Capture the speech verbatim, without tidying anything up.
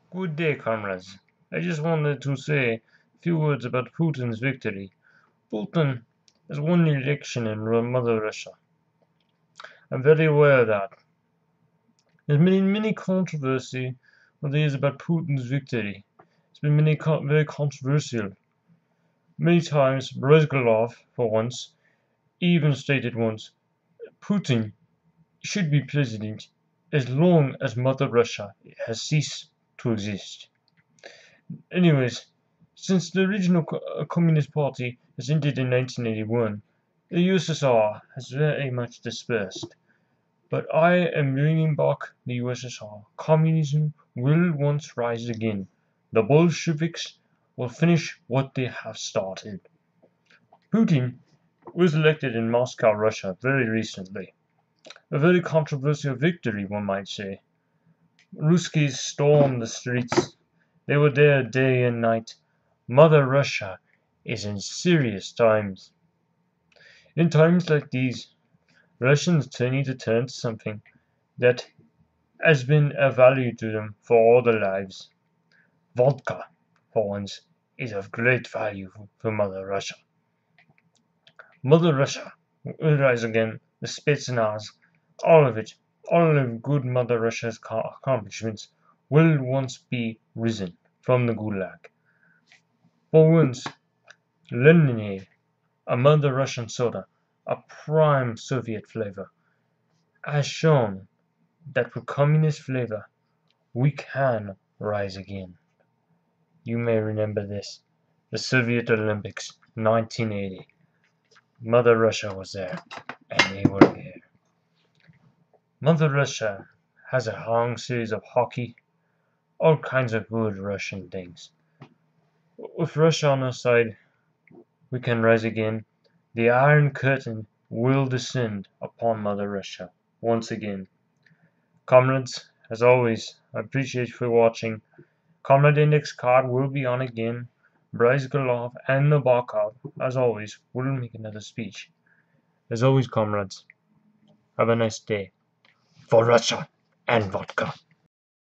Good day, comrades. I just wanted to say a few words about Putin's victory. Putin has won the election in Mother Russia. I'm very aware of that. There's been many controversy over the years about Putin's victory. It's been many co- very controversial. Many times, Brezhgalov, for once, even stated once, Putin should be president as long as Mother Russia has ceased to exist. Anyways, since the original co- uh, Communist Party has ended in nineteen eighty-one, the U S S R has very much dispersed. But I am bringing back the U S S R. Communism will once rise again. The Bolsheviks will finish what they have started. Putin was elected in Moscow, Russia, very recently. A very controversial victory, one might say. Ruskies stormed the streets. They were there day and night. Mother Russia is in serious times. In times like these, Russians need to turn to something that has been a value to them for all their lives. Vodka, for once, is of great value for Mother Russia. Mother Russia will rise again, the Spetsnaz, all of it, all of good Mother Russia's accomplishments will once be risen from the Gulag. For once, Leninade, a Mother Russian soda, a prime Soviet flavor, has shown that with communist flavor, we can rise again. You may remember this, the Soviet Olympics, nineteen eighty. Mother Russia was there, and they were there. Mother Russia has a long series of hockey, all kinds of good Russian things. With Russia on our side, we can rise again. The Iron Curtain will descend upon Mother Russia once again. Comrades, as always, I appreciate you for watching. Comrade Index card will be on again. Brezhgalov and Nabokov, as always, will make another speech. As always, comrades, have a nice day. For Russia and vodka.